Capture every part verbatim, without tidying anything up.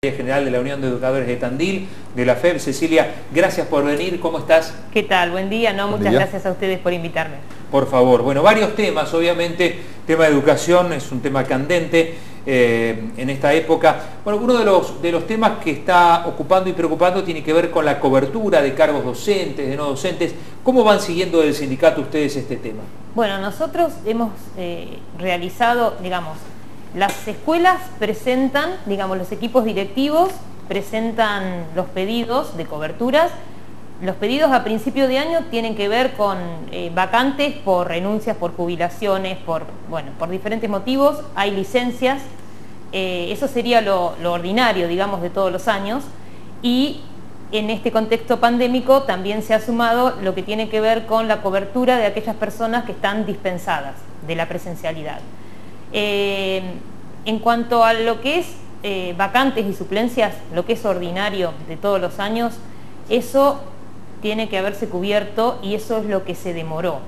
General de la Unión de Educadores de Tandil, de la F E B. Cecilia, gracias por venir, ¿cómo estás? ¿Qué tal? Buen día, no, Buen muchas día. gracias a ustedes por invitarme. Por favor, bueno, varios temas, obviamente, tema de educación es un tema candente eh, en esta época. Bueno, uno de los, de los temas que está ocupando y preocupando tiene que ver con la cobertura de cargos docentes, de no docentes. ¿Cómo van siguiendo del sindicato ustedes este tema? Bueno, nosotros hemos eh, realizado, digamos, las escuelas presentan, digamos, los equipos directivos presentan los pedidos de coberturas. Los pedidos a principio de año tienen que ver con eh, vacantes por renuncias, por jubilaciones, por, bueno, por diferentes motivos. Hay licencias, eh, eso sería lo, lo ordinario, digamos, de todos los años. Y en este contexto pandémico también se ha sumado lo que tiene que ver con la cobertura de aquellas personas que están dispensadas de la presencialidad. Eh, en cuanto a lo que es eh, vacantes y suplencias, lo que es ordinario de todos los años, eso tiene que haberse cubierto y eso es lo que se demoró.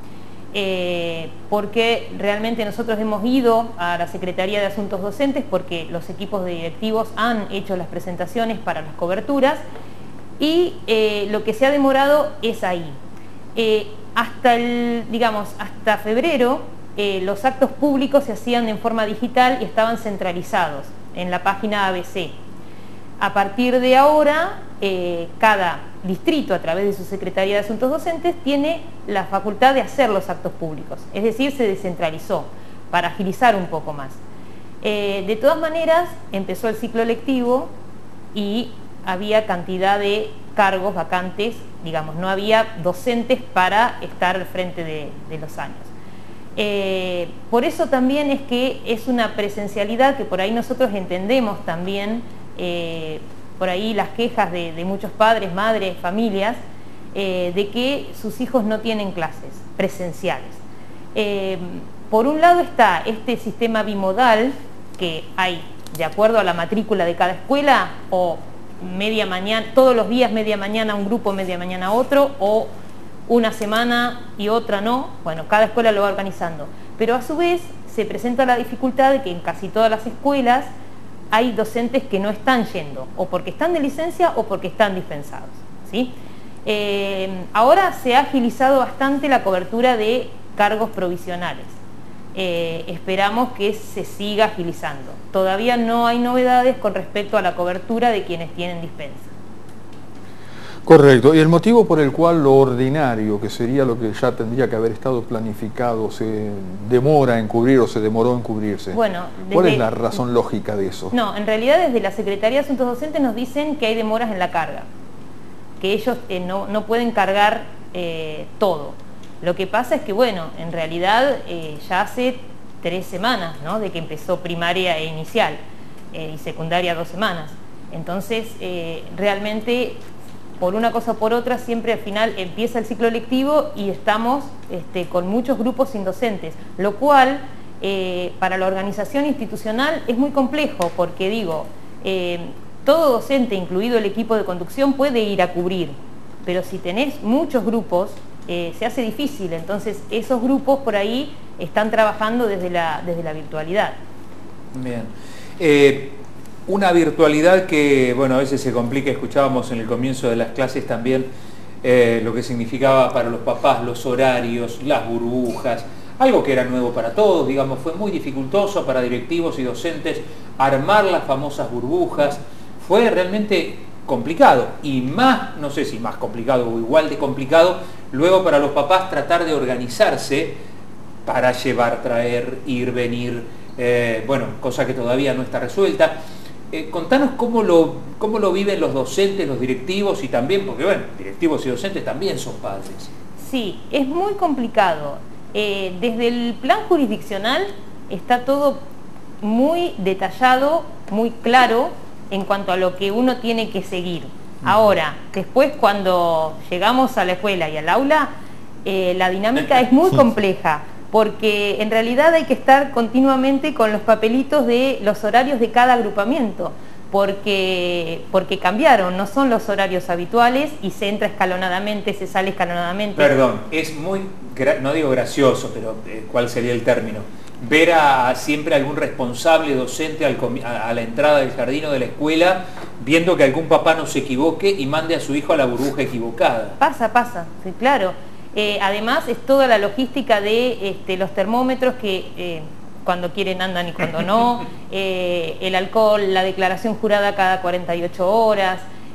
Eh, porque realmente nosotros hemos ido a la Secretaría de Asuntos Docentes porque los equipos directivos han hecho las presentaciones para las coberturas y eh, lo que se ha demorado es ahí. Eh, hasta el, digamos, hasta febrero eh, los actos públicos se hacían en forma digital y estaban centralizados en la página A B C. A partir de ahora, eh, cada distrito, a través de su Secretaría de Asuntos Docentes, tiene la facultad de hacer los actos públicos. Es decir, se descentralizó para agilizar un poco más. Eh, de todas maneras, empezó el ciclo lectivo y había cantidad de cargos vacantes, digamos, no había docentes para estar al frente de, de los años. Eh, por eso también es que es una presencialidad que por ahí nosotros entendemos también, eh, por ahí las quejas de, de muchos padres, madres, familias, eh, de que sus hijos no tienen clases presenciales. Eh, por un lado está este sistema bimodal que hay de acuerdo a la matrícula de cada escuela, o media mañana, todos los días media mañana un grupo, media mañana otro, o una semana y otra no. Bueno, cada escuela lo va organizando. Pero a su vez se presenta la dificultad de que en casi todas las escuelas hay docentes que no están yendo, o porque están de licencia o porque están dispensados, ¿sí? Eh, ahora se ha agilizado bastante la cobertura de cargos provisionales. Eh, esperamos que se siga agilizando. Todavía no hay novedades con respecto a la cobertura de quienes tienen dispensa. Correcto. ¿Y el motivo por el cual lo ordinario, que sería lo que ya tendría que haber estado planificado, se demora en cubrir o se demoró en cubrirse? Bueno, desde, ¿cuál es la razón lógica de eso? No, en realidad desde la Secretaría de Asuntos Docentes nos dicen que hay demoras en la carga, que ellos eh, no, no pueden cargar eh, todo. Lo que pasa es que, bueno, en realidad eh, ya hace tres semanas, ¿no?, de que empezó primaria e inicial, eh, y secundaria dos semanas. Entonces, eh, realmente, por una cosa o por otra, siempre al final empieza el ciclo lectivo y estamos este, con muchos grupos sin docentes, lo cual eh, para la organización institucional es muy complejo, porque digo, eh, todo docente, incluido el equipo de conducción, puede ir a cubrir, pero si tenés muchos grupos, eh, se hace difícil. Entonces esos grupos por ahí están trabajando desde la, desde la virtualidad. Bien. Eh... Una virtualidad que, bueno, a veces se complica. Escuchábamos en el comienzo de las clases también eh, lo que significaba para los papás los horarios, las burbujas, algo que era nuevo para todos, digamos, fue muy dificultoso para directivos y docentes armar las famosas burbujas, fue realmente complicado, y más, no sé si más complicado o igual de complicado, luego para los papás tratar de organizarse para llevar, traer, ir, venir, eh, bueno, cosa que todavía no está resuelta. Eh, contanos cómo lo, cómo lo viven los docentes, los directivos y también, porque bueno, directivos y docentes también son padres. Sí, es muy complicado. Eh, desde el plan jurisdiccional está todo muy detallado, muy claro en cuanto a lo que uno tiene que seguir. Ahora, después cuando llegamos a la escuela y al aula, eh, la dinámica es muy compleja, porque en realidad hay que estar continuamente con los papelitos de los horarios de cada agrupamiento, porque, porque cambiaron, no son los horarios habituales y se entra escalonadamente, se sale escalonadamente. Perdón, es muy, no digo gracioso, pero ¿cuál sería el término? ver a siempre algún responsable docente al a, a la entrada del jardín o de la escuela, viendo que algún papá no se equivoque y mande a su hijo a la burbuja equivocada. Pasa, pasa, sí, claro. Eh, además es toda la logística de este, los termómetros que eh, cuando quieren andan y cuando no, eh, el alcohol, la declaración jurada cada cuarenta y ocho horas.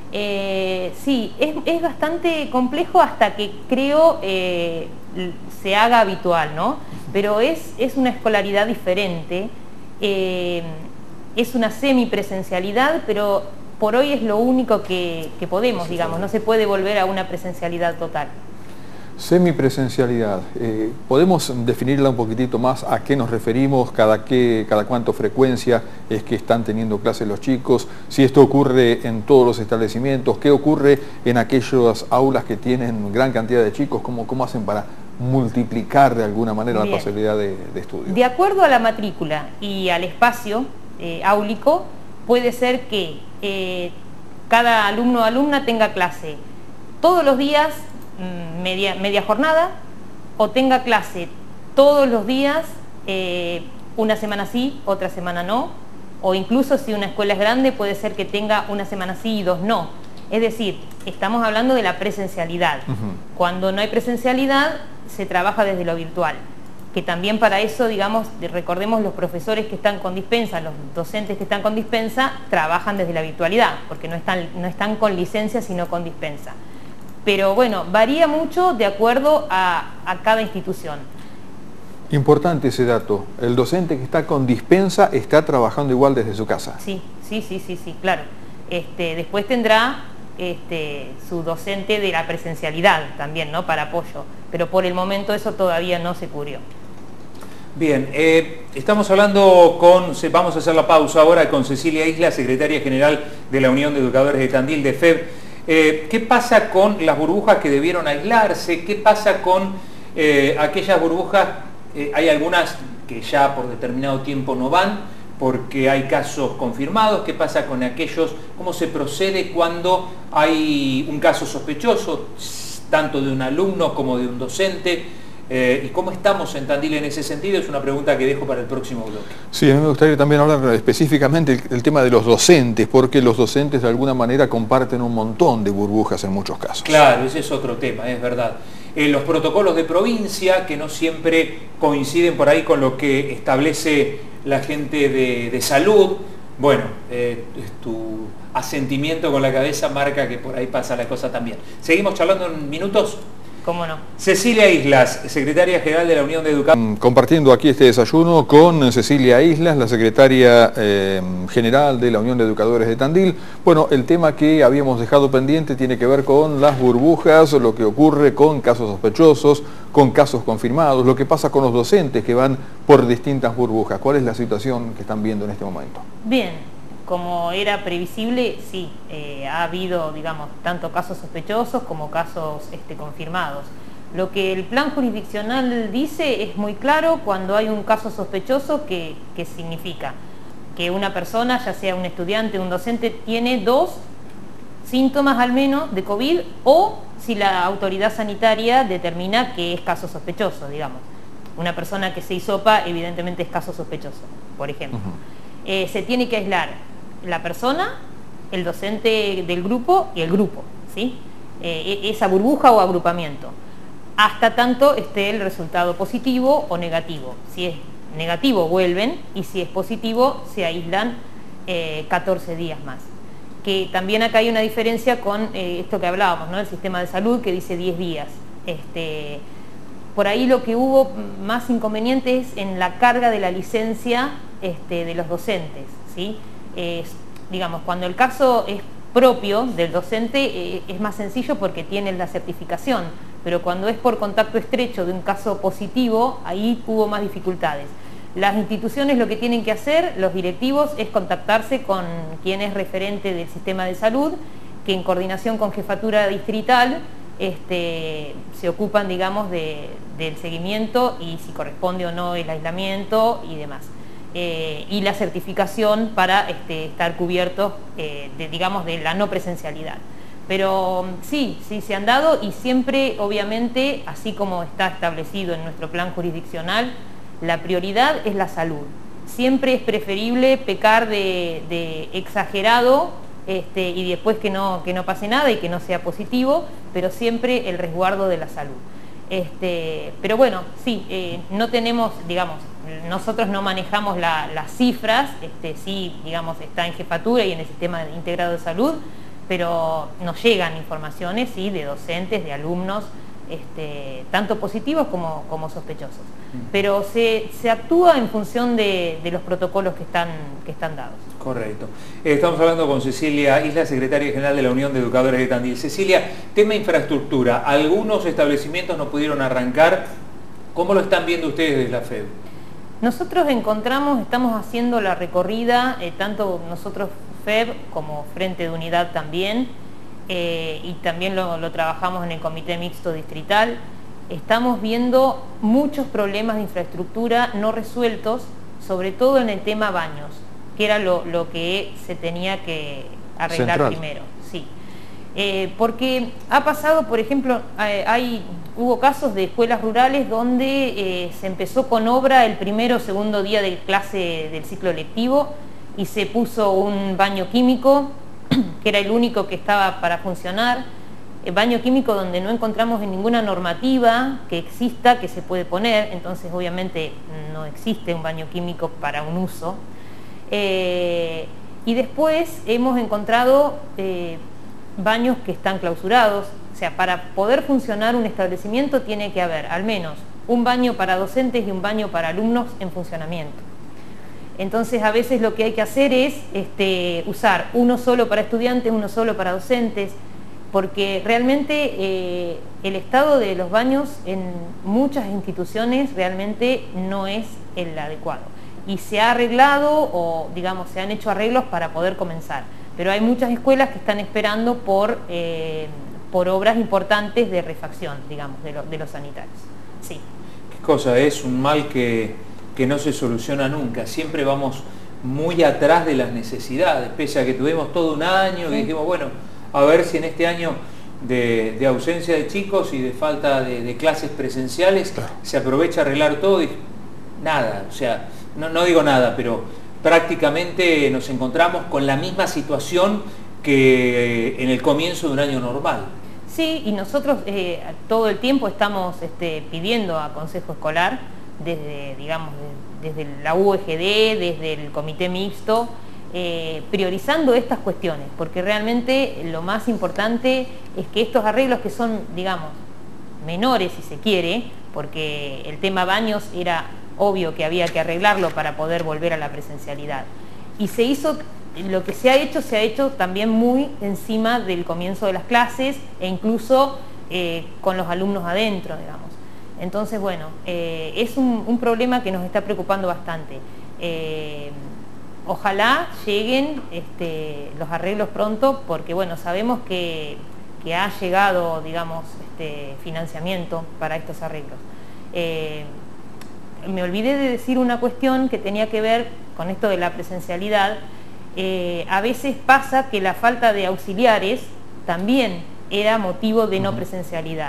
Eh, sí, es, es bastante complejo hasta que creo eh, se haga habitual, ¿no? Pero es, es una escolaridad diferente, eh, es una semipresencialidad, pero por hoy es lo único que, que podemos, digamos, no se puede volver a una presencialidad total. Semipresencialidad, eh, ¿podemos definirla un poquitito más? ¿A qué nos referimos? ¿Cada qué, cada cuánto frecuencia es que están teniendo clases los chicos? Si esto ocurre en todos los establecimientos, ¿qué ocurre en aquellas aulas que tienen gran cantidad de chicos? ¿Cómo, cómo hacen para multiplicar de alguna manera Bien. la posibilidad de, de estudio? De acuerdo a la matrícula y al espacio eh, áulico, puede ser que eh, cada alumno o alumna tenga clase todos los días, Media, media jornada, o tenga clase todos los días, eh, una semana sí, otra semana no, o incluso si una escuela es grande puede ser que tenga una semana sí y dos no. Es decir, estamos hablando de la presencialidad. Uh-huh. Cuando no hay presencialidad se trabaja desde lo virtual, que también para eso, digamos, recordemos, los profesores que están con dispensa, los docentes que están con dispensa, trabajan desde la virtualidad, porque no están, no están con licencia sino con dispensa. Pero bueno, varía mucho de acuerdo a, a cada institución. Importante ese dato. El docente que está con dispensa está trabajando igual desde su casa. Sí, sí, sí, sí, sí, claro. Este, después tendrá este, su docente de la presencialidad también, ¿no? Para apoyo. Pero por el momento eso todavía no se cubrió. Bien, eh, estamos hablando con, vamos a hacer la pausa ahora con Cecilia Islas, secretaria general de la Unión de Educadores de Tandil, de F E B. Eh, ¿Qué pasa con las burbujas que debieron aislarse? ¿Qué pasa con eh, aquellas burbujas? Eh, hay algunas que ya por determinado tiempo no van porque hay casos confirmados. ¿Qué pasa con aquellos? ¿Cómo se procede cuando hay un caso sospechoso, tanto de un alumno como de un docente? Eh, ¿Y cómo estamos en Tandil en ese sentido? Es una pregunta que dejo para el próximo bloque. Sí, a mí me gustaría también hablar específicamente el, el tema de los docentes, porque los docentes de alguna manera comparten un montón de burbujas en muchos casos. Claro, ese es otro tema, es verdad. Eh, los protocolos de provincia, que no siempre coinciden por ahí con lo que establece la gente de, de salud. Bueno, eh, tu asentimiento con la cabeza marca que por ahí pasa la cosa también. ¿Seguimos charlando en minutos? ¿Cómo no? Cecilia Islas, secretaria general de la Unión de Educadores. Compartiendo aquí este desayuno con Cecilia Islas, la secretaria eh, general de la Unión de Educadores de Tandil. Bueno, el tema que habíamos dejado pendiente tiene que ver con las burbujas, lo que ocurre con casos sospechosos, con casos confirmados, lo que pasa con los docentes que van por distintas burbujas. ¿Cuál es la situación que están viendo en este momento? Bien. Como era previsible, sí, eh, ha habido, digamos, tanto casos sospechosos como casos este, confirmados. Lo que el plan jurisdiccional dice es muy claro cuando hay un caso sospechoso, que, que significa que una persona, ya sea un estudiante o un docente, tiene dos síntomas al menos de COVID, o si la autoridad sanitaria determina que es caso sospechoso, digamos. Una persona que se hisopa evidentemente es caso sospechoso, por ejemplo. Uh-huh. eh, se tiene que aislar la persona, el docente del grupo y el grupo, ¿sí? Eh, esa burbuja o agrupamiento, hasta tanto esté el resultado positivo o negativo. Si es negativo vuelven, y si es positivo se aíslan eh, catorce días más. Que también acá hay una diferencia con eh, esto que hablábamos, ¿no? El sistema de salud, que dice diez días. Este, por ahí lo que hubo más inconveniente es en la carga de la licencia este, de los docentes, ¿sí? Es, digamos, cuando el caso es propio del docente eh, es más sencillo porque tiene la certificación, pero cuando es por contacto estrecho de un caso positivo, ahí hubo más dificultades. Las instituciones lo que tienen que hacer, los directivos, es contactarse con quien es referente del sistema de salud, que en coordinación con jefatura distrital este, se ocupan, digamos, de, del seguimiento y si corresponde o no el aislamiento y demás. Eh, y la certificación para este, estar cubiertos, eh, de, digamos, de la no presencialidad. Pero sí, sí se han dado, y siempre, obviamente, así como está establecido en nuestro plan jurisdiccional, La prioridad es la salud. Siempre es preferible pecar de, de exagerado este, y después que no, que no pase nada y que no sea positivo, pero siempre el resguardo de la salud. Este, pero bueno, sí, eh, no tenemos, digamos, nosotros no manejamos la, las cifras, este, sí, digamos, está en jefatura y en el sistema integrado de salud, pero nos llegan informaciones, sí, de docentes, de alumnos, este, tanto positivos como, como sospechosos. Pero se, se actúa en función de, de los protocolos que están, que están dados. Correcto. Eh, estamos hablando con Cecilia Islas, secretaria general de la Unión de Educadores de Tandil. Cecilia, tema infraestructura. Algunos establecimientos no pudieron arrancar. ¿Cómo lo están viendo ustedes desde la F E B? Nosotros encontramos, estamos haciendo la recorrida, eh, tanto nosotros F E B como Frente de Unidad también, eh, y también lo, lo trabajamos en el Comité Mixto Distrital. Estamos viendo muchos problemas de infraestructura no resueltos, sobre todo en el tema baños, que era lo, lo que se tenía que arreglar Central. primero. Sí. Eh, porque ha pasado, por ejemplo, eh, hay, hubo casos de escuelas rurales donde eh, se empezó con obra el primero o segundo día de clase del ciclo lectivo y se puso un baño químico, que era el único que estaba para funcionar. El baño químico donde no encontramos en ninguna normativa que exista, que se puede poner, entonces obviamente no existe un baño químico para un uso. Eh, y después hemos encontrado eh, baños que están clausurados, o sea, para poder funcionar un establecimiento tiene que haber al menos un baño para docentes y un baño para alumnos en funcionamiento. Entonces a veces lo que hay que hacer es este, usar uno solo para estudiantes, uno solo para docentes, porque realmente eh, el estado de los baños en muchas instituciones realmente no es el adecuado. Y se ha arreglado o, digamos, se han hecho arreglos para poder comenzar. Pero hay muchas escuelas que están esperando por, eh, por obras importantes de refacción, digamos, de, lo, de los sanitarios. Sí. ¿Qué cosa es? Un mal que, que no se soluciona nunca. Siempre vamos muy atrás de las necesidades, pese a que tuvimos todo un año, sí. Que dijimos, bueno, a ver si en este año de, de ausencia de chicos y de falta de, de clases presenciales, claro, se aprovecha a arreglar todo y nada, o sea, no, no digo nada, pero prácticamente nos encontramos con la misma situación que en el comienzo de un año normal. Sí, y nosotros eh, todo el tiempo estamos este, pidiendo a Consejo Escolar, desde, digamos, desde la U E G D, desde el Comité Mixto, Eh, priorizando estas cuestiones, porque realmente lo más importante es que estos arreglos que son, digamos, menores si se quiere, porque el tema baños era obvio que había que arreglarlo para poder volver a la presencialidad. Y se hizo, lo que se ha hecho, se ha hecho también muy encima del comienzo de las clases e incluso eh, con los alumnos adentro, digamos. Entonces, bueno, eh, es un, un problema que nos está preocupando bastante. Eh, Ojalá lleguen este, los arreglos pronto, porque bueno, sabemos que, que ha llegado, digamos, este, financiamiento para estos arreglos. Eh, me olvidé de decir una cuestión que tenía que ver con esto de la presencialidad. Eh, a veces pasa que la falta de auxiliares también era motivo de no presencialidad.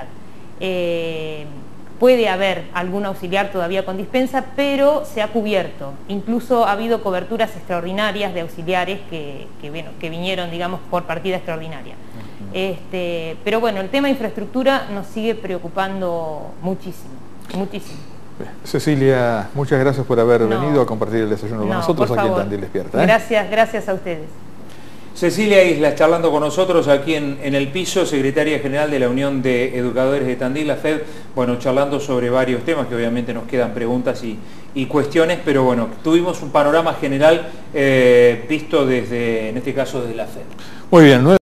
Eh, Puede haber algún auxiliar todavía con dispensa, pero se ha cubierto. Incluso ha habido coberturas extraordinarias de auxiliares que, que, bueno, que vinieron, digamos, por partida extraordinaria. Uh-huh. este, pero bueno, el tema de infraestructura nos sigue preocupando muchísimo, muchísimo. Cecilia, muchas gracias por haber no, venido a compartir el desayuno con no, nosotros aquí en Tandil Despierta. ¿eh? Gracias, gracias a ustedes. Cecilia Islas, charlando con nosotros aquí en, en el piso, secretaria general de la Unión de Educadores de Tandil, la F E B, bueno, charlando sobre varios temas que obviamente nos quedan preguntas y, y cuestiones, pero bueno, tuvimos un panorama general eh, visto desde, en este caso, desde la F E B. Muy bien.